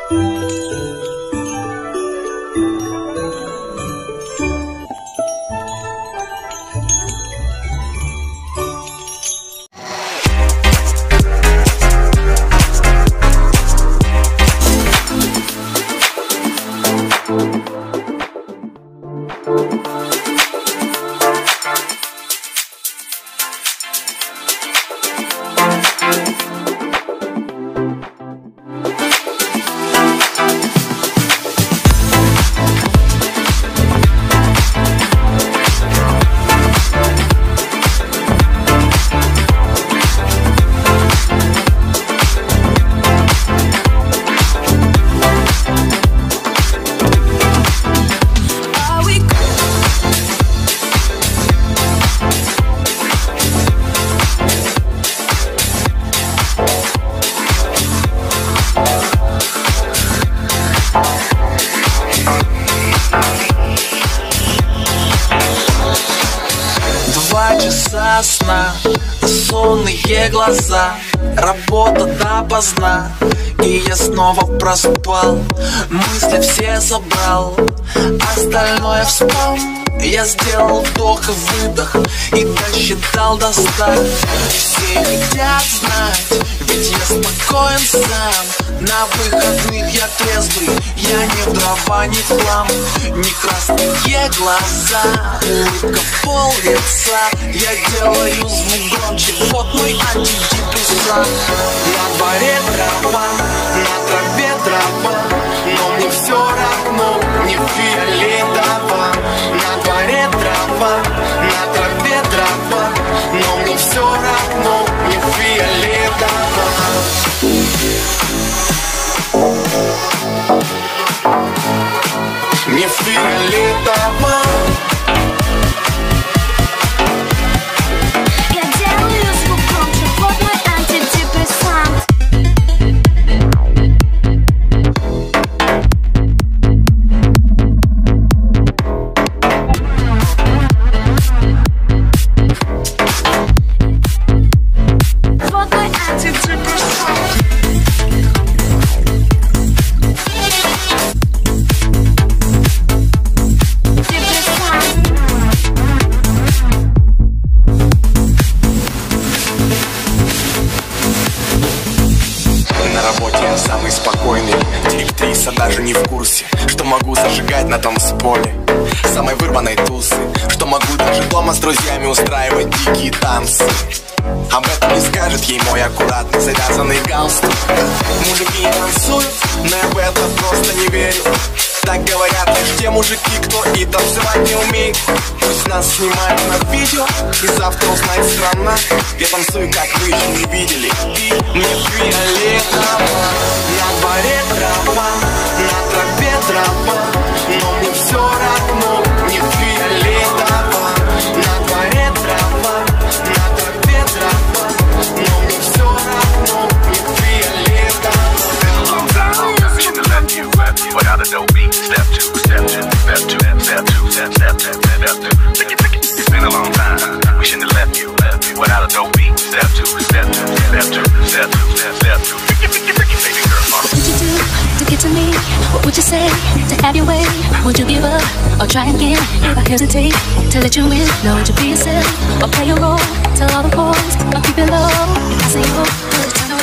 Сна, сонные глаза, работа допоздна, и я снова проспал. Мысли все забрал, остальное вспал. Я сделал вдох и выдох и досчитал до 100. Все хотят знать, ведь я спокоен сам. На выходных я трезвый, я не в дрова, не в хлам. Не красные глаза, улыбка в пол лица. Я делаю звук громче, вот мой антидепрессант. На дворе трава, на траве трава, но мне все равно, не фиолетово. На дворе трава, на траве трава, но мне все равно, не фиолетово. Не фиолетово. Я делаю звук громче, вот мой антидепрессант. Вот мой антидепрессант. Самый спокойный, директриса даже не в курсе, что могу зажигать на танцполе самой вырванной тусы, что могу даже дома с друзьями устраивать дикие танцы. Об этом не скажет ей мой аккуратно завязанный галстук. Мужики не танцуют, но я в это просто не верю. Так говорят лишь те мужики, кто и танцевать не умеет. Пусть нас снимают на видео, и завтра узнает страна. Я танцую, как вы еще не видели, и мне фиолетово. На дворе трава, на траве трава, но мне все равно, не фиолетово. На дворе трава, на траве трава, но мне все равно, не фиолетово. Without a dope beat, step two, step two, step two, step two, step two, step two. Take it, it's been a long time. We shouldn't have left you without a dope beat. Step two, step two, step two, step two, step two. Baby girl, what would you do to get to me? What would you say to have your way? Would you give up or try again? If I hesitate to let you in, know would you be yourself or play a role? Tell all the boys, I'll keep it low. If I say go, will you turn away?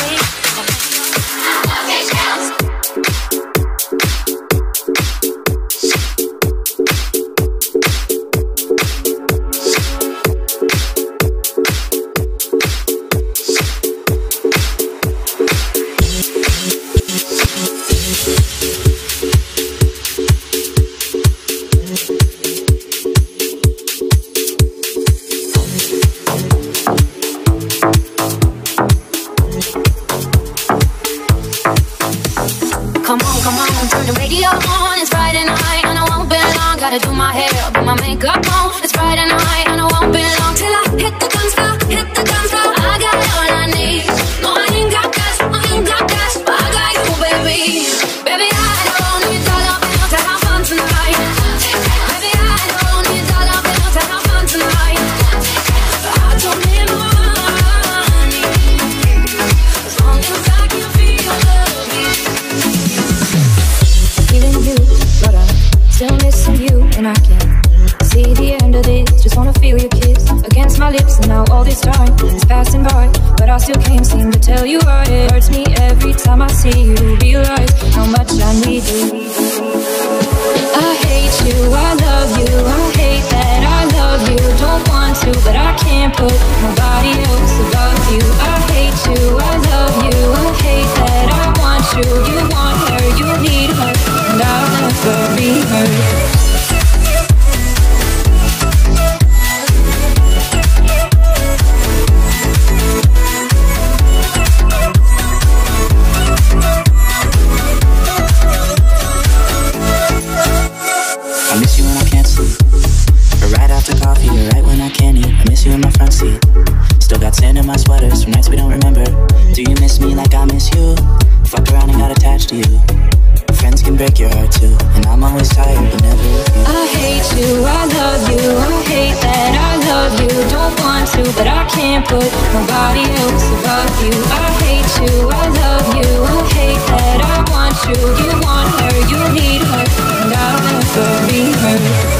Gotta do my hair, put my makeup on. It's Friday night and I won't be long till I hit the dance floor, hit the dance floor. I got all I need. No, I ain't got cash, but I got you, baby. Baby, I don't need dollar bills to have fun tonight. Baby, I don't need dollar bills to have fun tonight. I don't need money as long as I can feel the beat. and I can't see the end of this. Just wanna feel your kiss against my lips, and now all this time is passing by, but I still can't seem to tell you why. It hurts me every time I see you, realize how much I need you. I hate you, I love you, I hate that I love you. Don't want to, but I can't put nobody else above you. I hate you, I love you, I hate that I want you. You want her, you need her, and I'll never be her. I miss you when I can't sleep, or right after coffee, or right when I can't eat. I miss you in my front seat. Still got sand in my sweaters from nights we don't remember. Do you miss me like I miss you? Fucked around and got attached to you. Friends can break your heart too, and I'm always tired but never with you. I hate you, I love you, I hate that I love you. Don't want to, but I can't put nobody else above you. I hate you, I love you, I hate that I want you. You want her, you need her, and I'll never be her.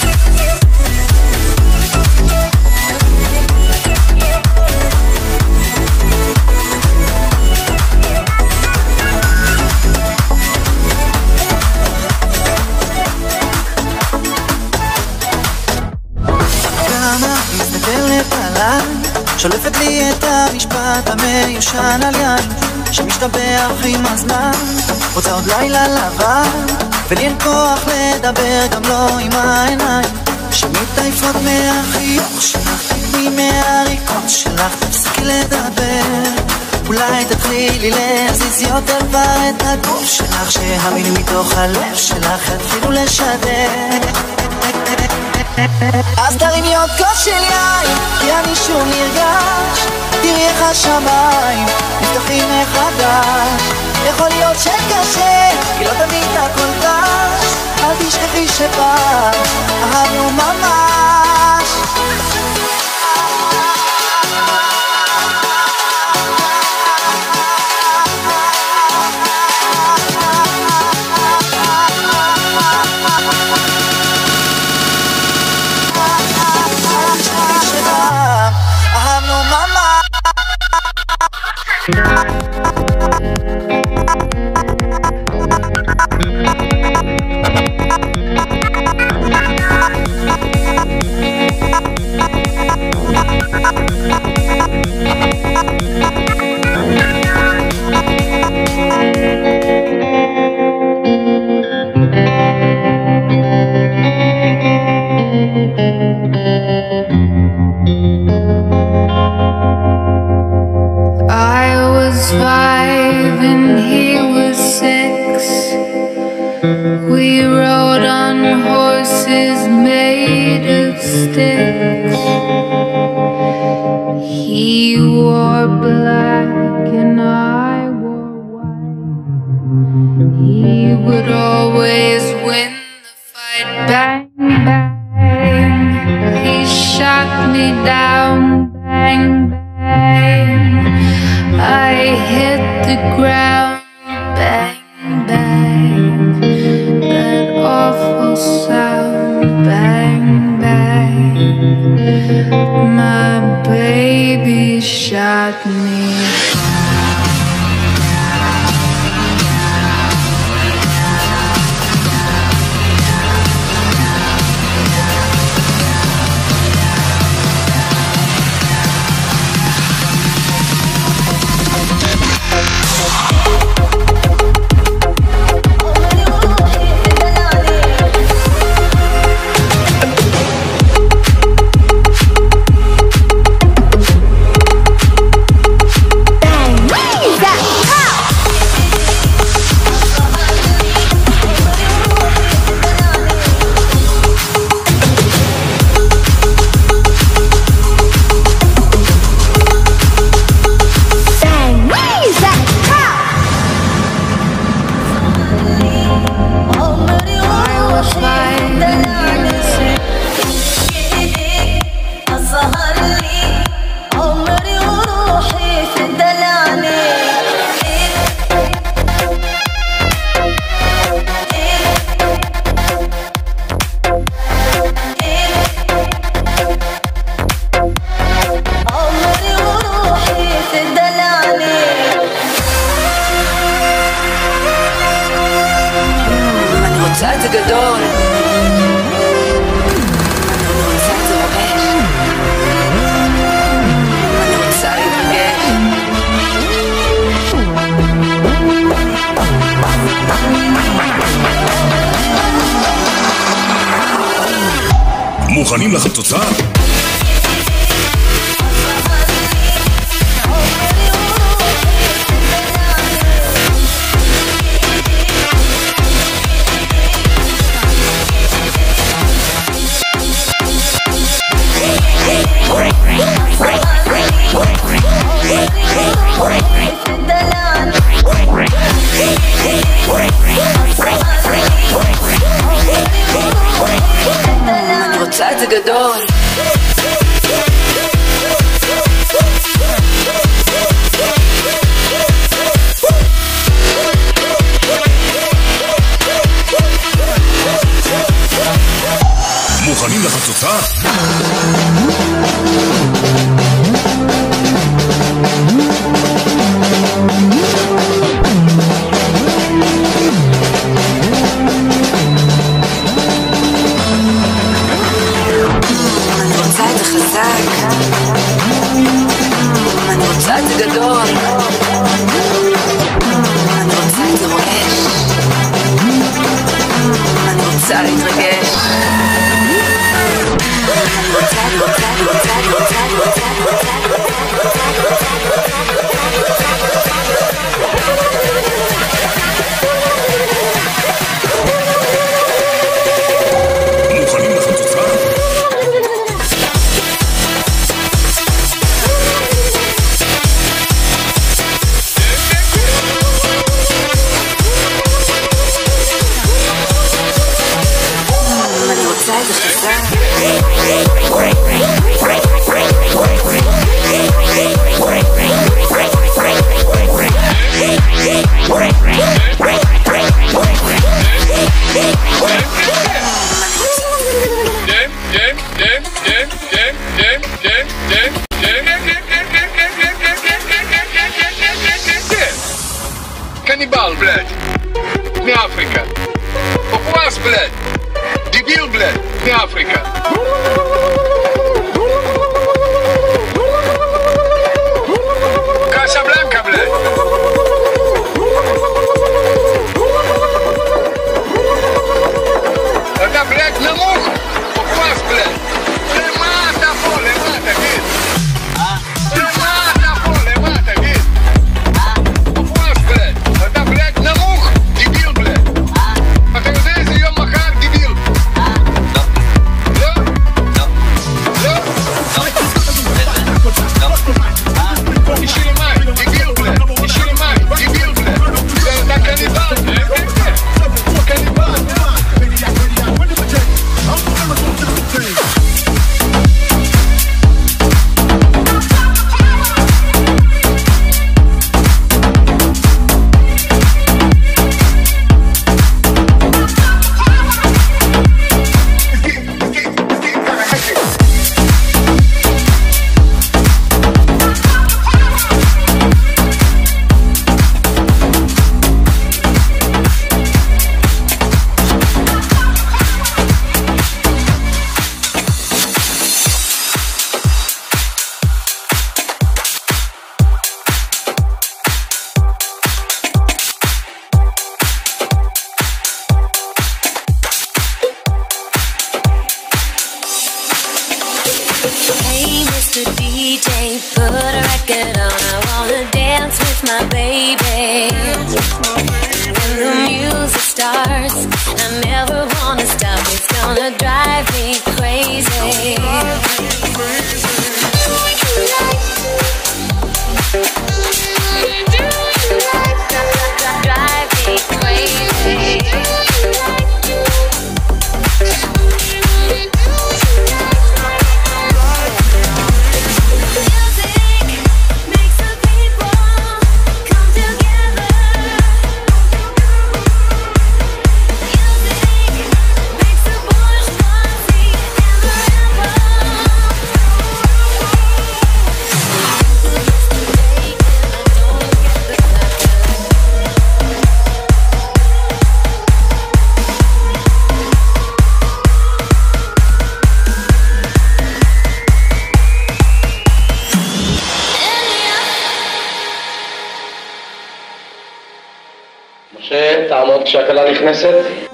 שולפת לי את המשפט המיושן על יין שמשתבח עם הזמן. רוצה עוד לילה לבן ולי אין כוח לדבר גם לא עם העיניים שמתעייפות מהחיוך שלך מהריקות שלך. תפסיקי לדבר, אולי תתחילי להזיז יותר כבר את הגוף שלך, שהמילים מתוך הלב שלך יתחילו לשדר. אז תרימי עוד כוס של יין, כי אני שוב נרגש. תראי איך השמיים נפתחים מחדש. יכול להיות שקשה, כי לא תמיד הכל קש. אל תשכחי שפעם אהבנו ממש. זה גדול, אני רוצה את זה רועש, אני רוצה להתרגש. מוכנים לחצוצה? אני רוצה את זה גדול, מוכנים לחצוצה? אני רוצה את זה חזק, אני רוצה את זה גדול, אני רוצה את זה רועש, אני רוצה להתרגש. מוכנים לחצוצה? אני רוצה את זה חזק, Каннибал, блядь, не Африка. Папуас, блядь, дебил, блядь, не Африка. Касабланка, блядь. Это, блядь, на муху. Папуас, блядь. Лемата, по, лемата, гид. Лемата, по, лемата, гид. Папуас, блядь. Это, блядь, на муху. Дебил, блядь. А ты знаешь, ее махар, дебил. לא? לא? נשאיר מים, דביל בלד, נשאיר מים, דביל בלד. אתה קניבל, קניבל. Hey Mr. DJ, put a record on, I wanna dance with my baby. When the music starts, I never wanna stop, it's gonna drive me crazy. Drive me crazy. תעמוד כשהכלה נכנסת.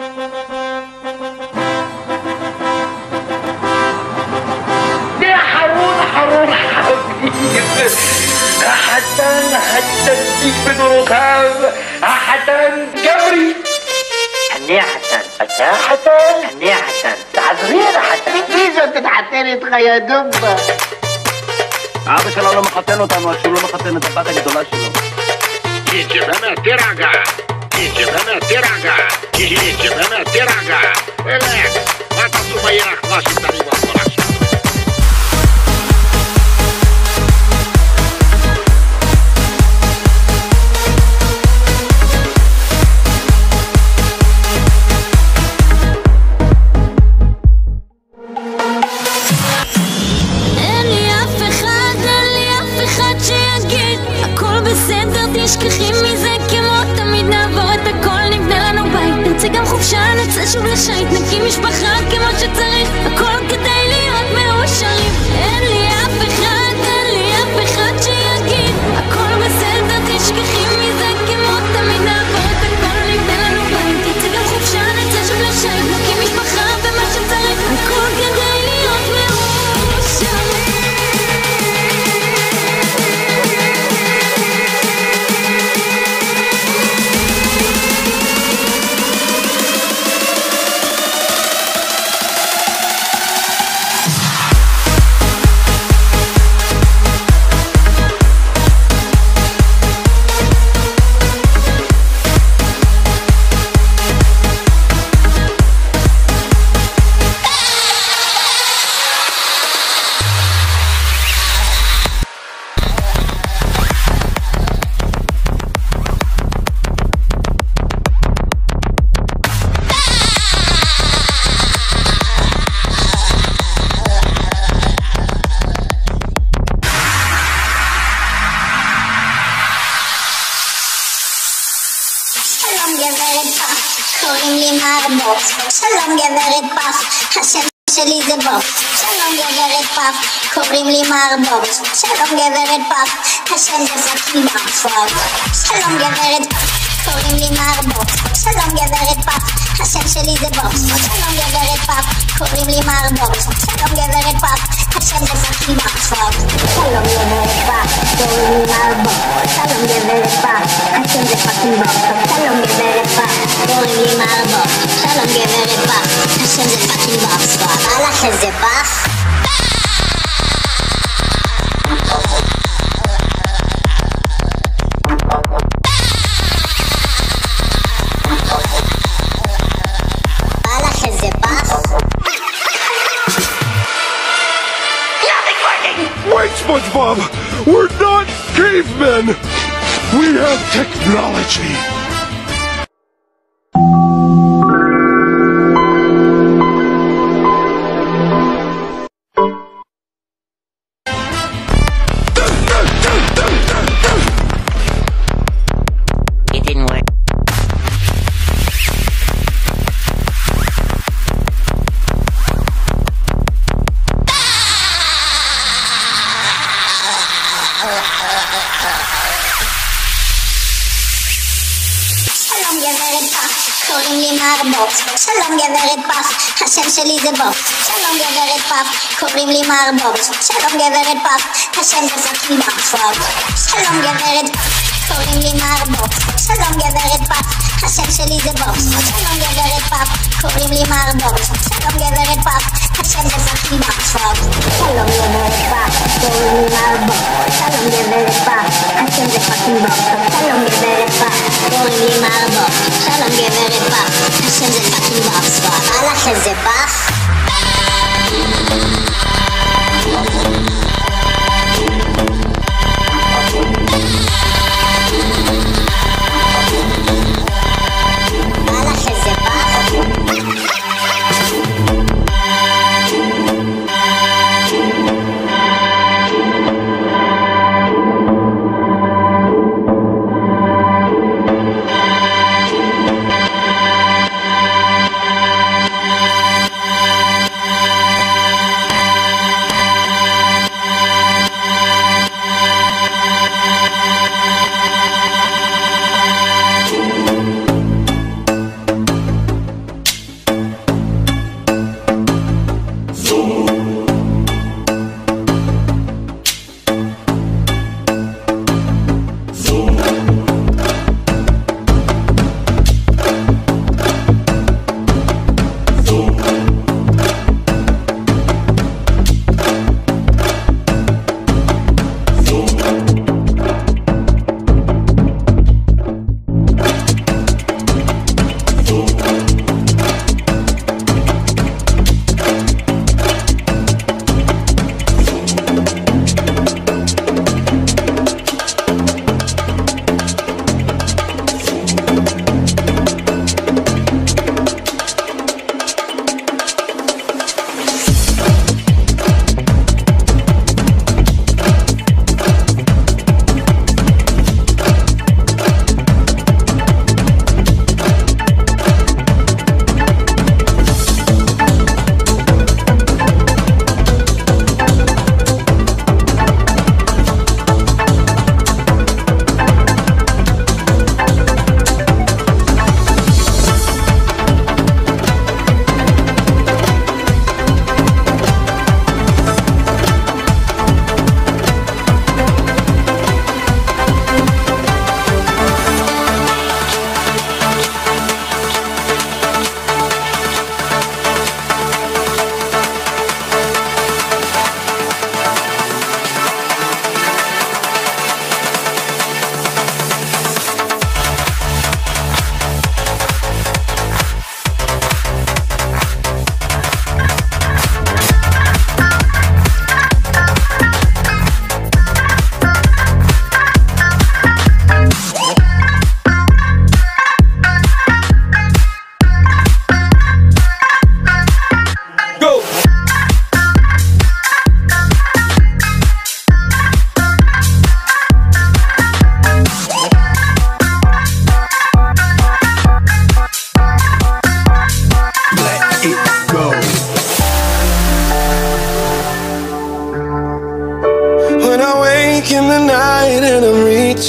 החתן הצדיק בדורותיו, החתן גברי. אני החתן. אתה החתן? אני החתן. תעזרי לחתן. מי זאת תתחתן איתך יא דובה? אבא שלו לא מחתן אותנו עד שהוא לא מחתן את הבת הגדולה שלו. תירגע. רלקס. מה תעשו בירח וושינגטון ובכל עכשיו? תשכחי מזה כמו תמיד נעבור את הכל, נבנה לנו בית, נרצה גם חופשה, נצא שוב לשייט, נקים משפחה כמו שצריך, הכל כדי להיות מאושרים. אין לי אף אחד שיגיד הכל בסדר, תשכחי מזה כמו תמיד נעבור את הכל, נבנה לנו בית, נרצה גם חופשה, נצא שוב לשייט, נקים משפחה ומה שצריך, הכל כדי להיות מאושרים. שלום גברת פח, השם שלי זה בוב. שלום גברת פח, קוראים לי מרבוב. שלום גברת פח, השם זה סכין ברפוב. שלום גברת פח, קוראים לי מרבוב. שלום גברת פח, השם שלי זה בוב. שלום גברת פח, קוראים לי מרבוב. שלום גברת פח, השם זה סכין ברפוב. שלום גברת פח, קוראים לי מרבוב. שלום גברת פח, השם זה פאקינג ברפוב. שלום גברת פח, קוראים לי מרבוב. שלום גברת פח, השם זה פאקינג ברפוב. הלך איזה פח. הלך איזה פח. Wait, SpongeBob! We're not cavemen! We have technology! It didn't work. שלום גברת פח, קוראים לי מרבוב. שלום גברת פח, השם שלי זה בוב. שלום גברת פח, קוראים לי מרבוב. שלום גברת פח, השם זה סכין ברפוב. שלום גברת פח, קוראים לי מרבוב. שלום גברת פח, השם שלי זה בוב. שלום גברת פח, קוראים לי מרבוב. שלום גברת פח, השם זה סכין ברפוב. שלום גברת פח, קוראים לי מרבוב. שלום גברת פח, השם זה פאקינג ברפוב. שלום גברת פח, קוראים לי מרבוב. שלום גברת פח, השם זה פאקינג ברפוב. הלך איזה פח. הלך איזה פח.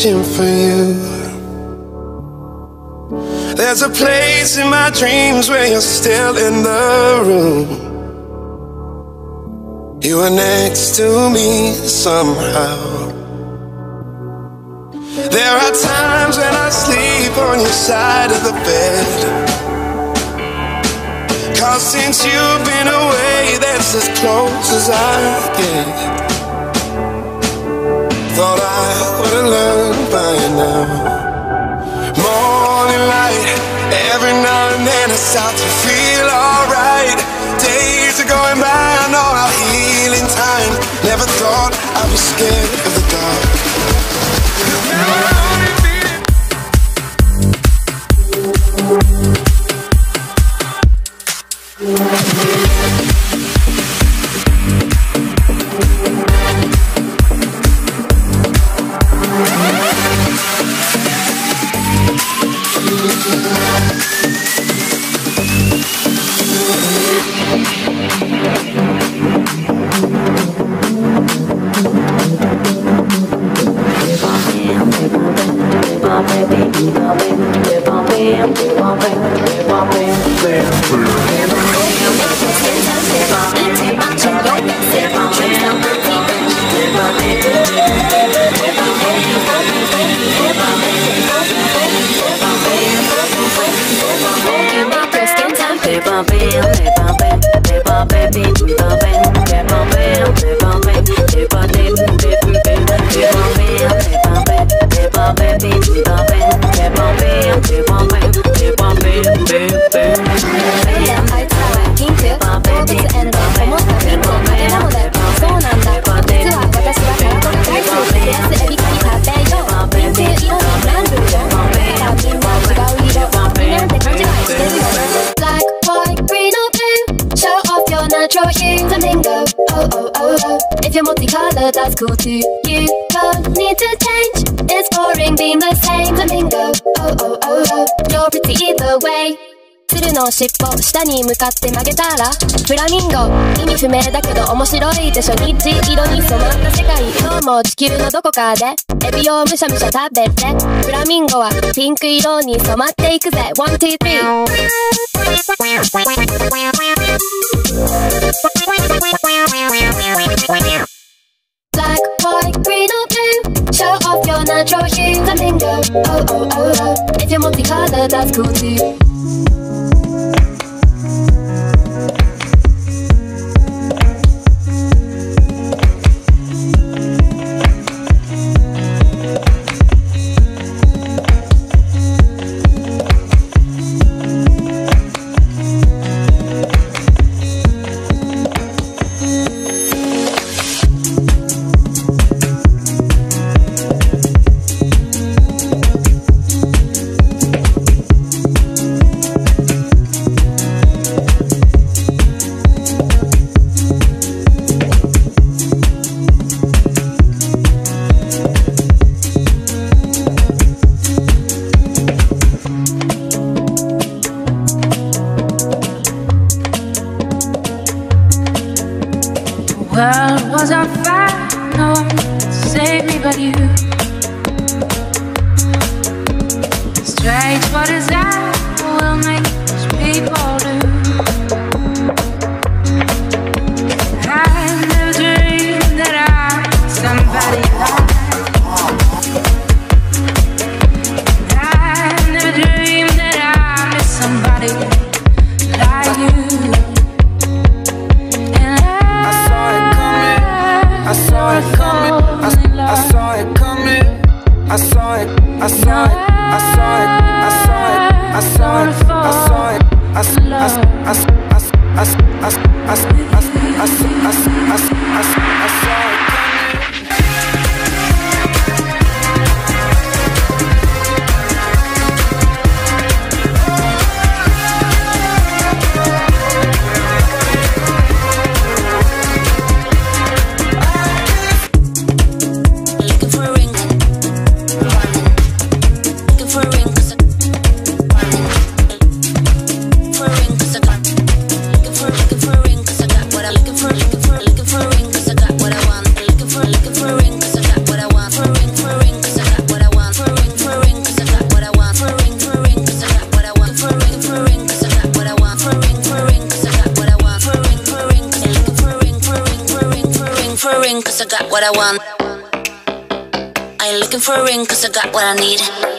wishing for you. There's a place in my dreams where you're still in the room. You were next to me somehow. There are times when I sleep on your side of the bed, 'cause since you've been away, that's as close as I get. Thought I would've learned by now. Morning light, every now and then I start to feel alright. Days are going by, I know I'll heal in time. Never thought I'd be scared of the dark. If you're multicolored, that's cool too. You don't need to change. It's boring being the same. Flamingo, oh oh oh oh. You're pretty either way. 鶴の尻尾下に向かって曲げたらフラミンゴ。意味不明だけど面白いでしょ。虹色に染まった世界。今日も地球のどこかでエビをむしゃむしゃ食べて。フラミンゴはピンク色に染まっていくぜ。1, 2, 3Black, white, green or blue. Show off your natural hue. Flamingo, oh oh oh oh. If you're multicolored, that's cool too. world was on fire, no one could save me but you. Strange what is that will make most people do. I never dreamed that I'm somebody like. I never dreamed that I miss somebody like you. I saw it coming, I saw it coming, I saw it, I saw it, I saw it, I saw it, I saw it, I saw it, I saw it, I saw it, I saw it. ring cause I got what I want. I ain't looking for a ring cause I got what I need.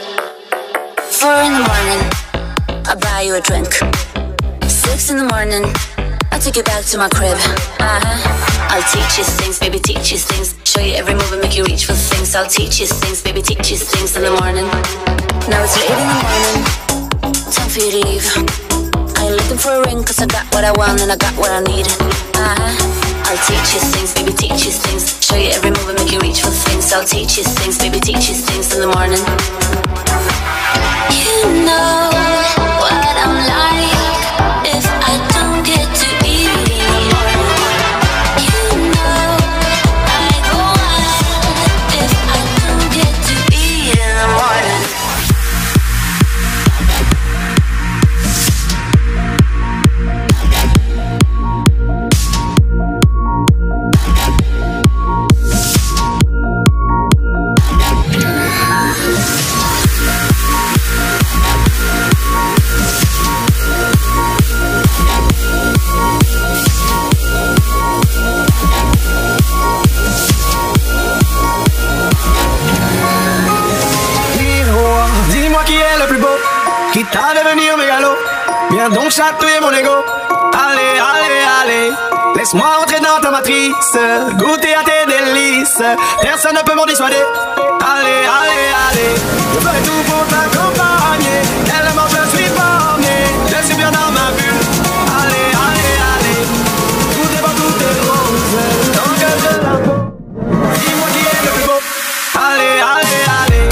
4 in the morning, I'll buy you a drink. 6 in the morning, I'll take you back to my crib. I'll teach you things, baby, teach you things. Show you every move and make you reach for things. I'll teach you things, baby, teach you things in the morning. Now it's late in the morning, time for you to leave. I ain't looking for a ring cause I got what I want and I got what I need. I'll teach you things, baby, teach you things. Show you every move and make you reach for things. I'll teach you things, baby, teach you things in the morning. You know what I'm like if I don't get to eat in the morning. You know I go wild if I don't get to eat in the morning. Quitte à devenir mégalo, viens donc chatouiller mon ego. Allez, allez, allez, laisse-moi entrer dans ta matrice, goûter à tes délices, personne ne peut m'en dissuader. Allez, allez, allez, je ferai tout pour t'accompagner, tellement je suis borné, je suis bien dans ma bulle. Allez, allez, allez, tout est beau, tout est rose, tant que je la peau, dis-moi qui est le plus beau. Allez, allez, allez.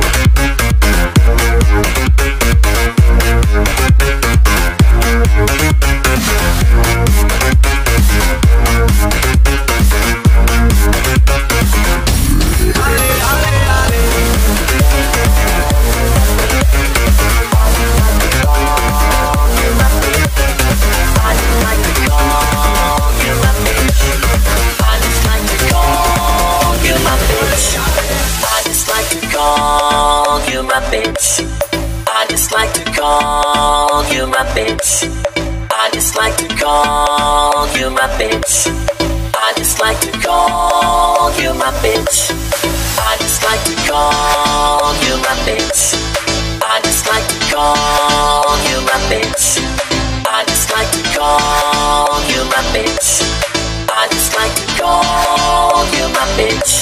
Bitch. I just like to call you my bitch. I just like to call you my bitch. I just like to call you my bitch. I just like to call you my bitch. I just like to call you my bitch. I just like to call you my bitch. I just like to call you my bitch.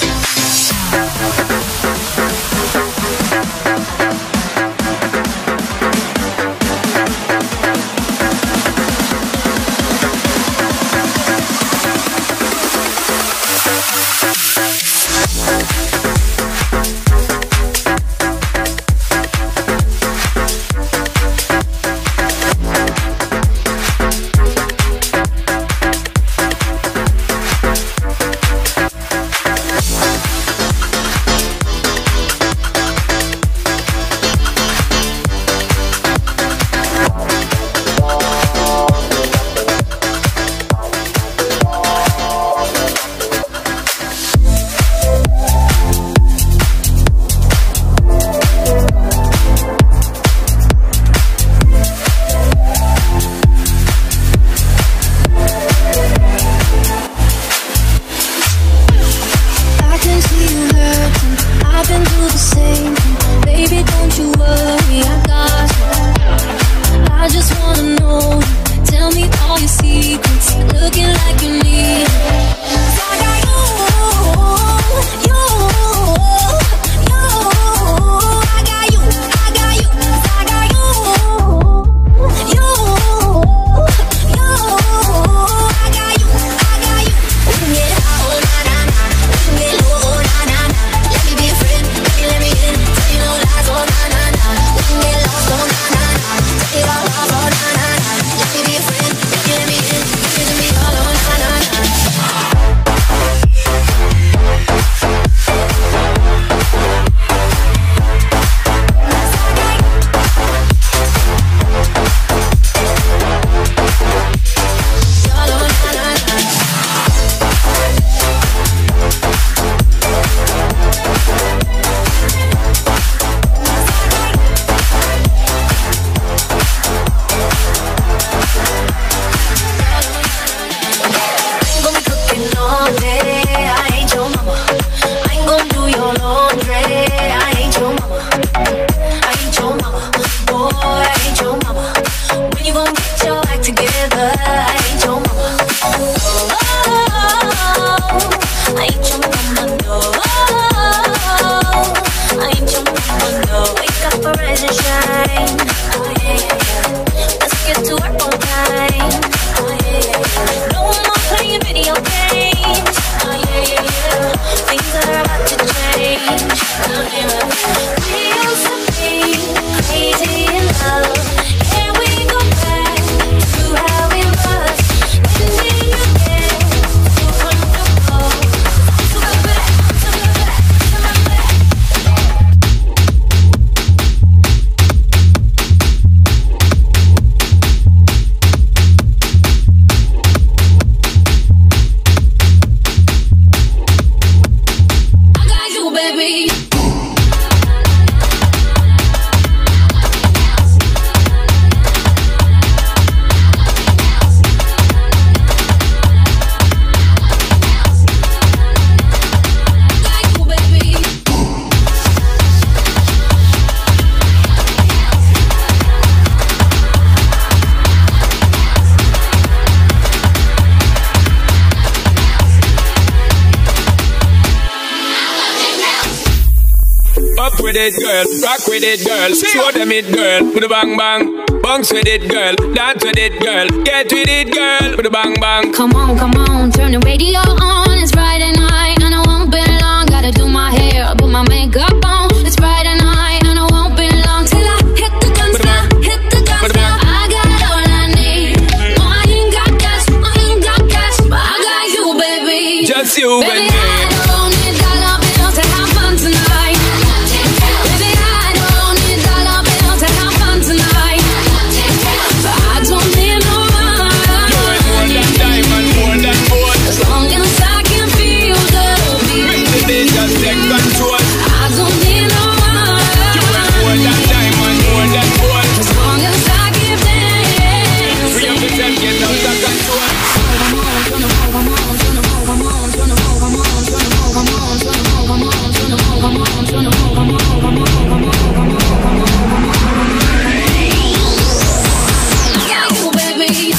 it, girl. Rock with it, girl. Show them it, girl. With a bang bang. Bounce with it, girl. Dance with it, girl. Get with it, girl. With a bang bang. Come on, turn the radio on. It's Friday night and I won't be long. Gotta do my hair, put my makeup on. It's Friday night and I won't be long till I hit the dance floor, hit the dance floor. I got all I need. No, I ain't got cash, but I got you, baby. Just you, baby. I don't need dollar bills to have fun tonight. Baby, I don't need dollar bills to have fun tonight. But I don't need no money. You're more than diamond, more than gold. As long as I can feel the beat. Just take control. I don't need no money. You're more than diamond, more than gold. As long as I keep dancing. Free up yourself, get out of control. Yeah, you, baby.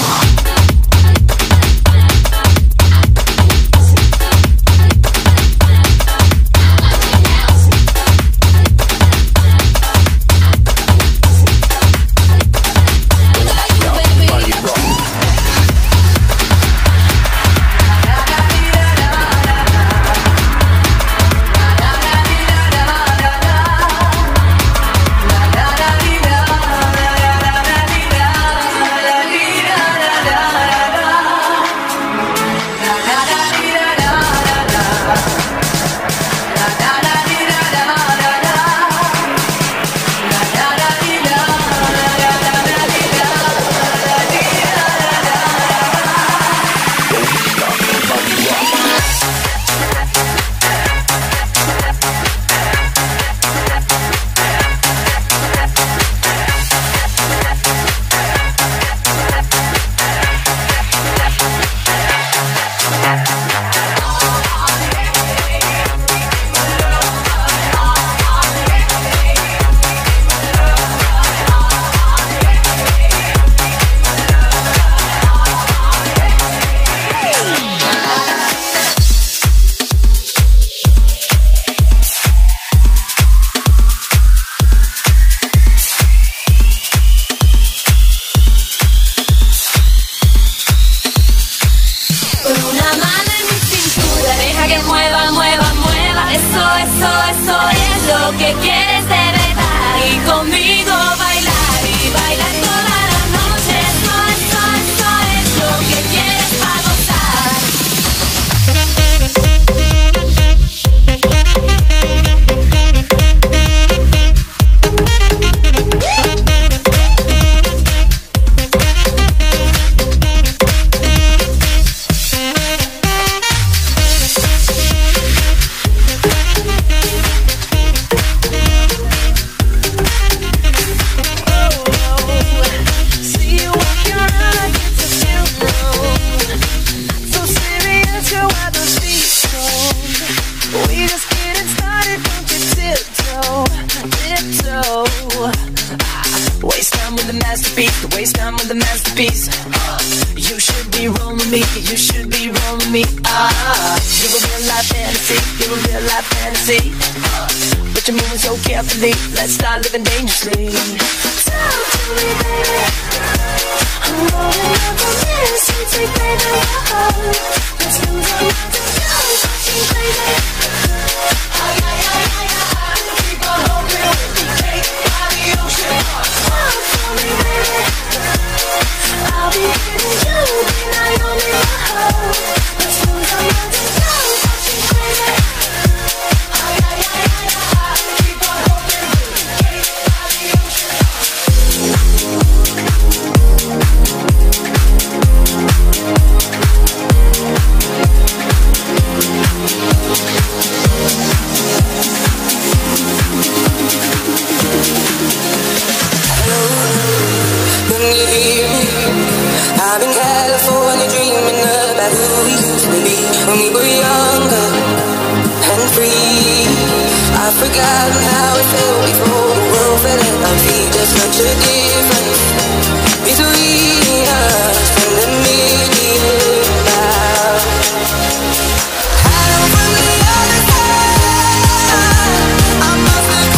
Let's start living dangerously. Talk to me, baby. I'm rolling up the mess. You take baby, whoa. Let's lose our minds and go fucking crazy. Keep on hoping we'll be taken by the ocean. Talk for me, baby. I'll be hitting you, be Naomi, whoa. Let's lose our minds and go fucking crazy. I'm in California dreaming about who we used to be when we were younger and free. I've forgotten how it felt before the world fell at our feet. There's such a difference between us and the million miles. Hello from the other side. I must have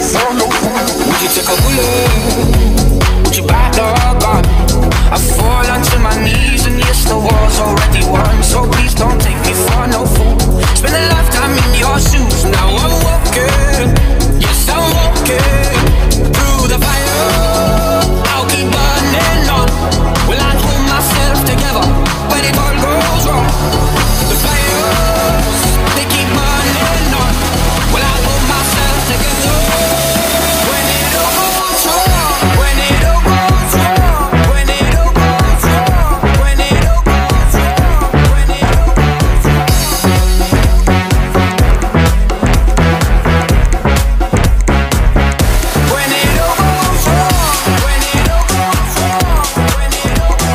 for no food. Would you take a bullet? Would you back the gun? I fall onto my knees and yes, the war's already won. So please don't take me for no fool. Spend a lifetime in your shoes. Now I'm walking, yes I'm walking through the fire. I'll keep burning on. Will I hold myself together when it all goes wrong? The fires, they keep burning on. Will I hold myself together when it all goes wrong? When it all goes wrong? When it all goes wrong? When it all goes wrong? When it all goes wrong? When it all goes wrong? When it all goes wrong? When it all goes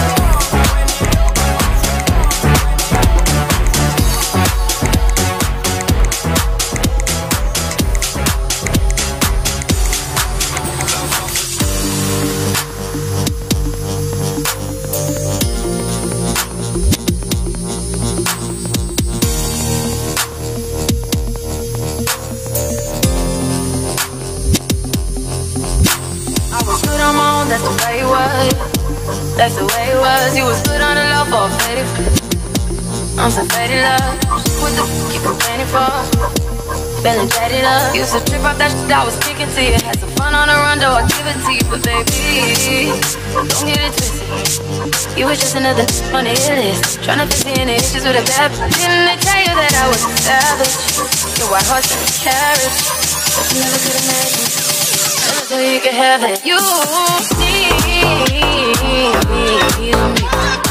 I was good on my own, that's the way it was. That's the way it was. You was good on the love for a faded. I'm so faded love. What the f*** you complaining for? Feeling jaded up. Used to trip off that shit I was kicking to you. Had some fun on the run, though I give it to you. But baby, don't get it twisted. You was just another on the hit list. Tryna fix me any issues with a bad bitch. Didn't they tell you that I was a savage? Your white horse and a carriage. But you never could imagine. So you can have it. You need me. Ooh, you need me.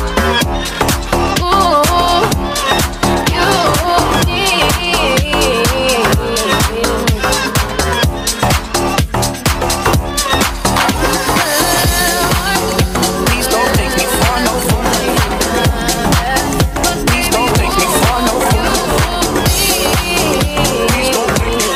Please don't take me for no fool. Please don't take me for no fool. Please don't take me.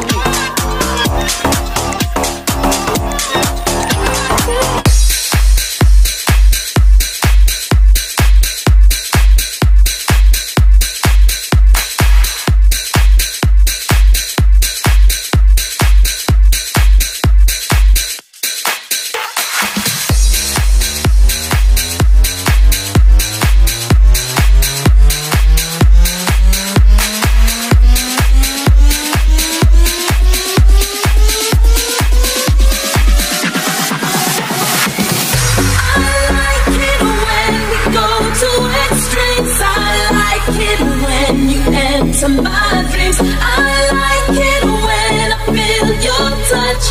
My dreams. I like it when I feel your touch.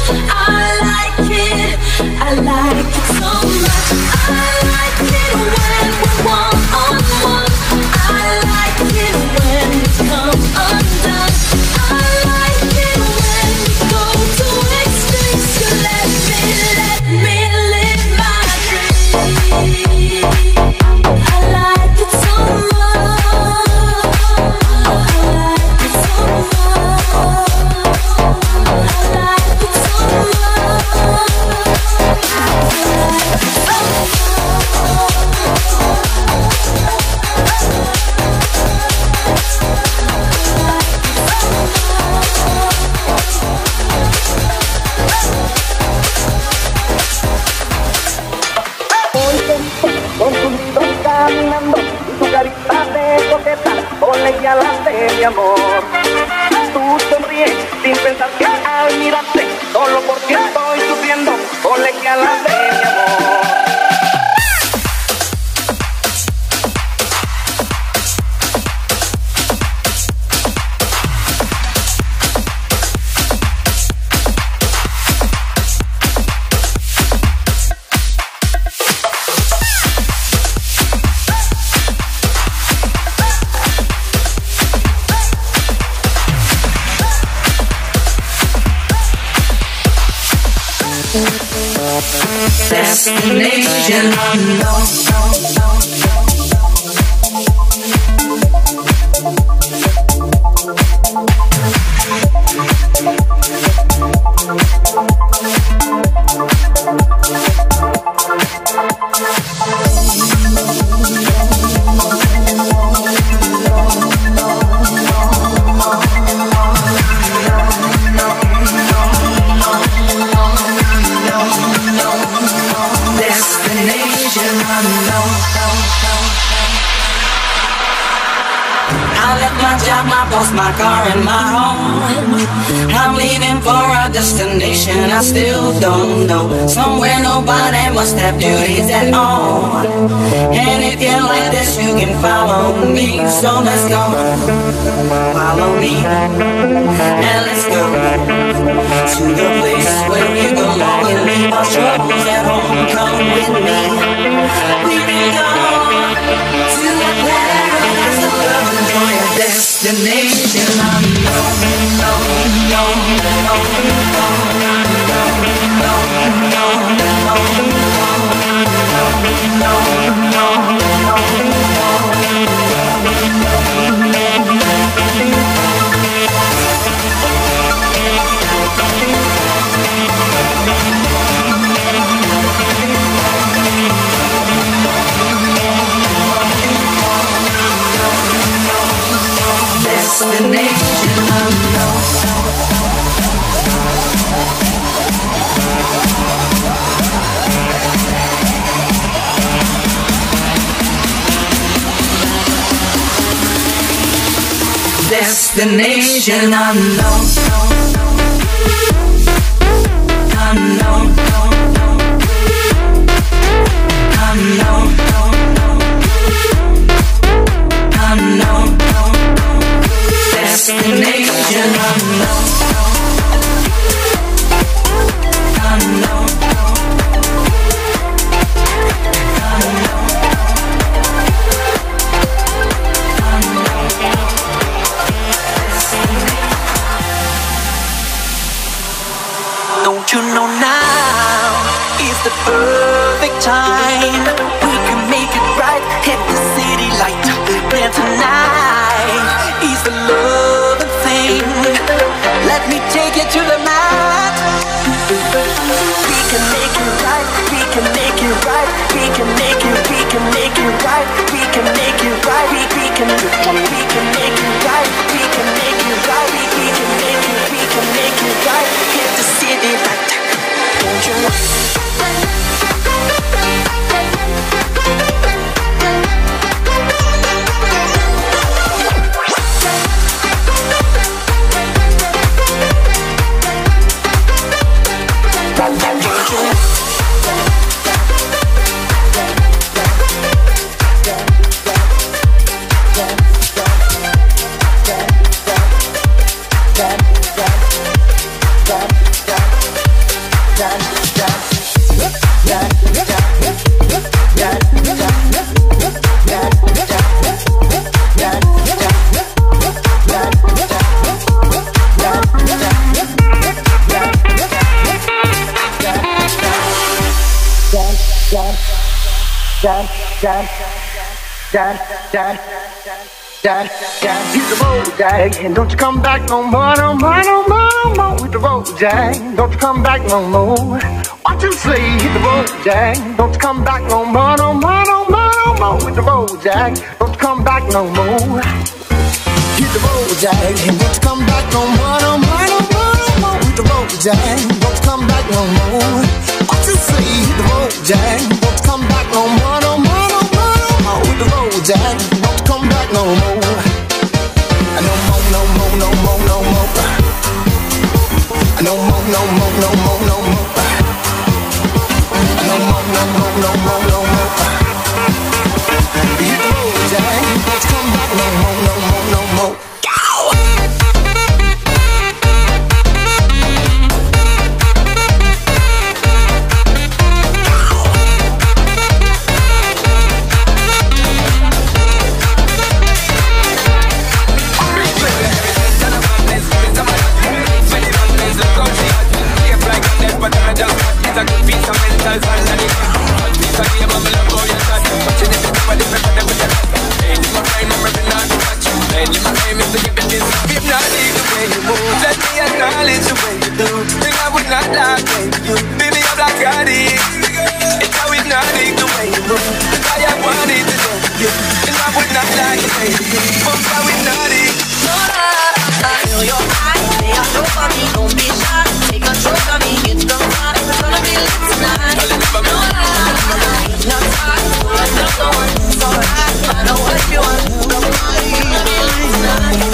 I like it so much. I like it when we're one on one. I like it when we come undone. I like it when we go to extremes. You let me live my dream. I like it so much. Con tu lindo caminando y tu carita de coqueta, ponle que adelante mi amor. Tú sonríes sin pensar que al mirarte, solo porque estoy sufriendo, ponle que adelante mi amor. Destination unknown. my job, my boss, my car, and my home. I'm leaving for a destination I still don't know. Somewhere nobody must have duties at all. And if you like this, you can follow me. So let's go, follow me, and let's go to the place where we belong and leave our troubles at home. Come with me. We can go to a paradise of love and joy, a destination unknown, destination unknown. Destination unknown. Unknown. Unknown. Unknown. Destination unknown. Unknown. Don't you know now is the perfect time? We can make it right, hit the city light. And tonight is the loving thing. Let me take you to the mat. We can make it right, we can make it right. We can make it, we can make it right. We can make it right, we can make it right. We can make it right, we can make it, we can make it right. Hit the city light. Don't you know? Hit the road, Jack, and don't you come back no more, no more, no more, no more. Hit the road, Jack, don't you come back no more. What you say? Hit the road, Jack, don't you come back no more, no more, no more, no more. Hit the road, Jack, don't you come back no more. Hit the road, Jack, and don't you come back no more, no more, no more, no more. Hit the road, Jack, don't you come back no more. What you say? Hit the road, Jack, don't you come back no more, no more, no more, no more. Hit the road, Jack, don't you come back no more. No more, no more, no more, no more. No more, no more, no more, no more. No more, no more, no more, no more. Hit the road, Jack, don't you come back no more, no more, no more. Tonight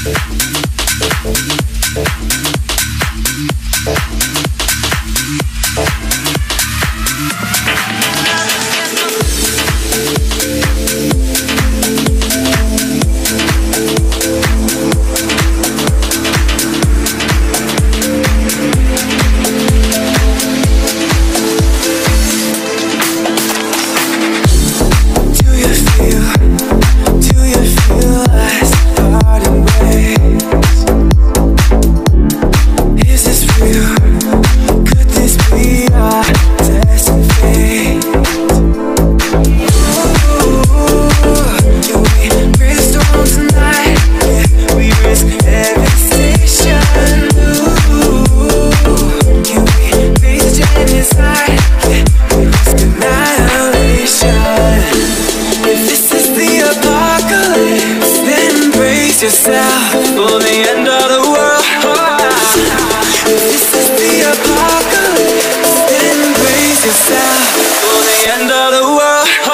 yourself for the end of the world. This is the apocalypse, then brace yourself for the end of the world.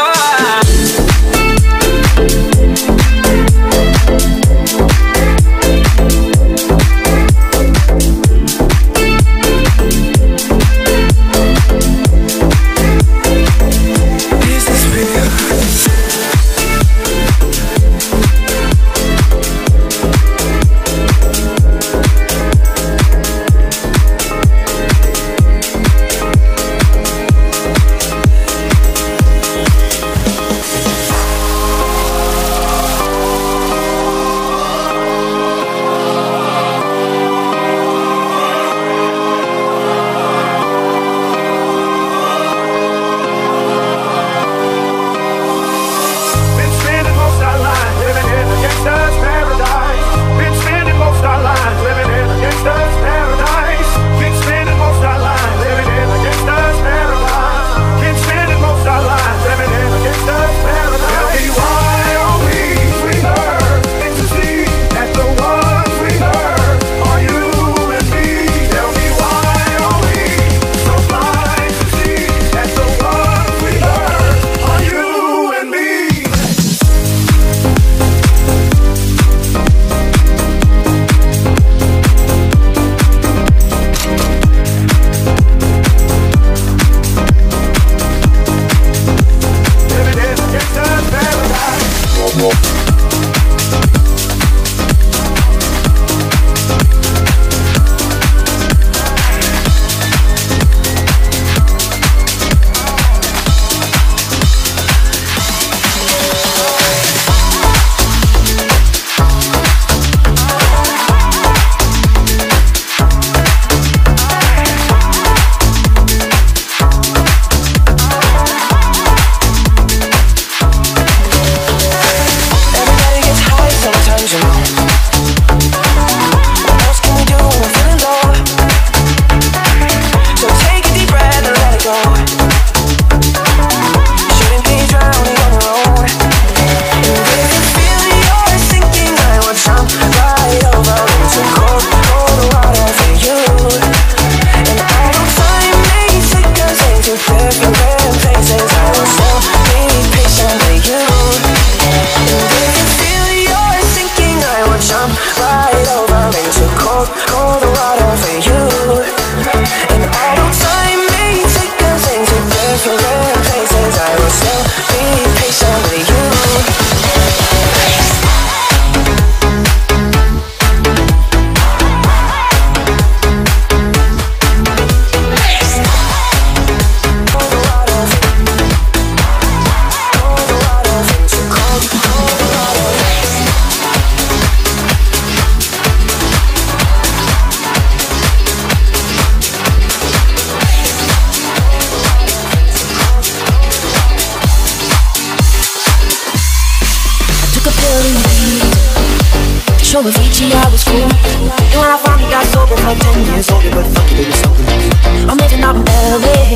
Avicii, I was cool. And when I finally got sober, felt 10 years older, but fuck it, it was so good. I'm living out in LA.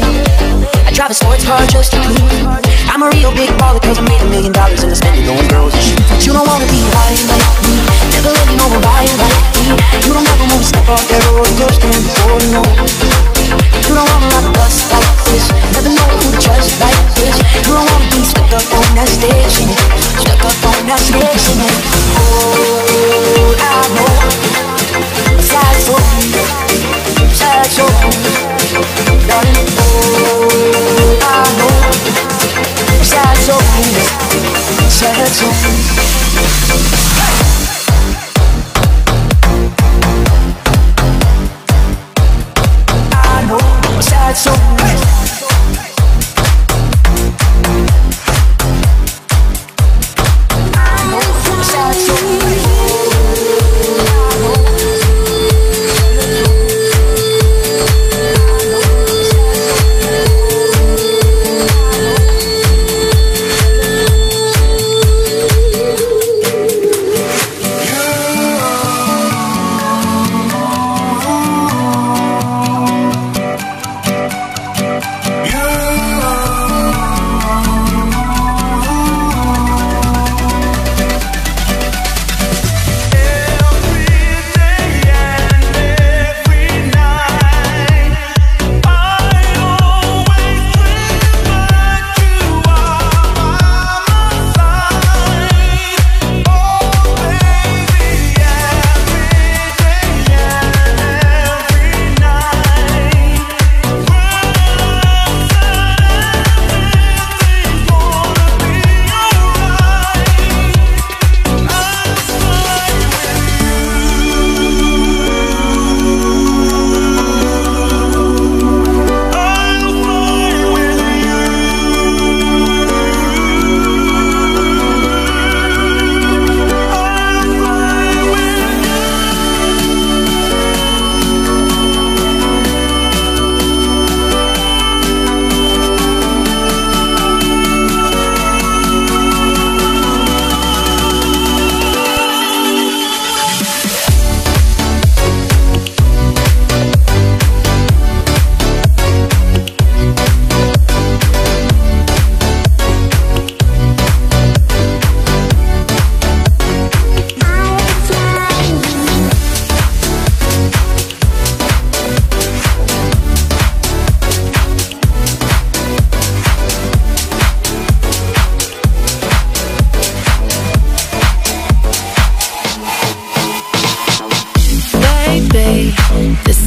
I drive a sports car just to prove I'm a real big baller, cause I made $1 million and I spend it on girls and shit. But you don't wanna be high like me, never really know why like me. You don't ever wanna step off that roller coaster before you know. You don't wanna ride a bus like this, never know who to trust like this. You don't wanna be stuck up on that stage singing, stuck up on that stage singing. Oh, I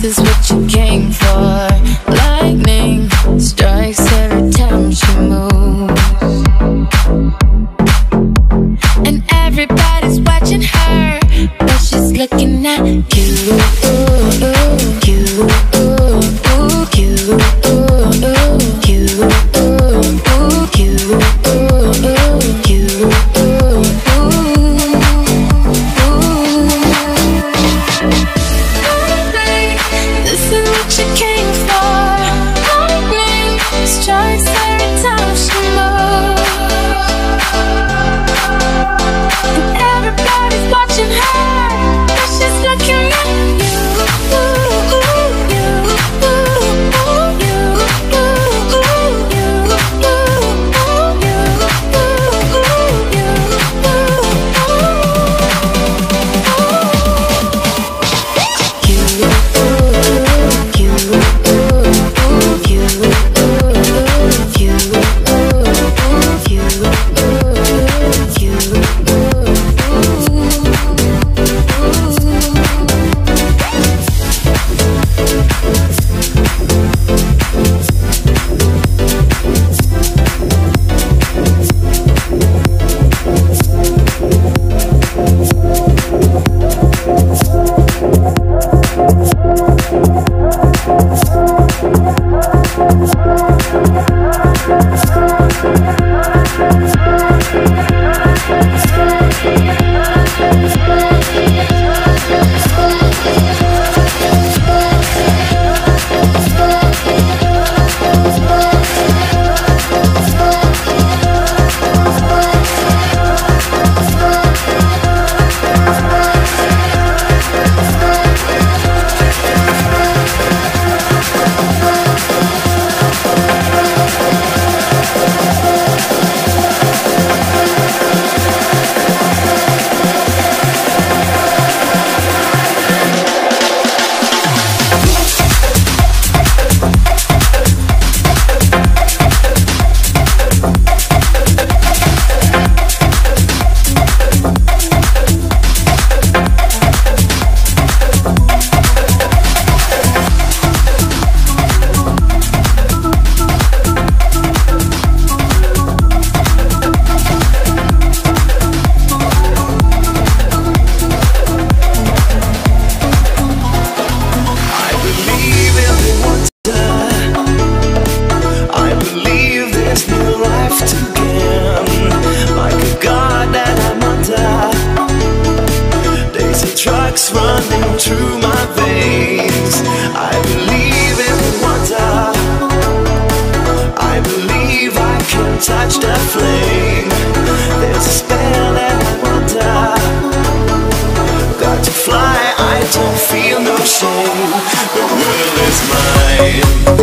is what you came for. Lightning strikes every time she moves, and everybody's watching her, but she's looking at you. Drugs running through my veins. I believe in wonder. I believe I can touch the flame. There's a spell and I wonder. Got to fly, I don't feel no shame. The world is mine.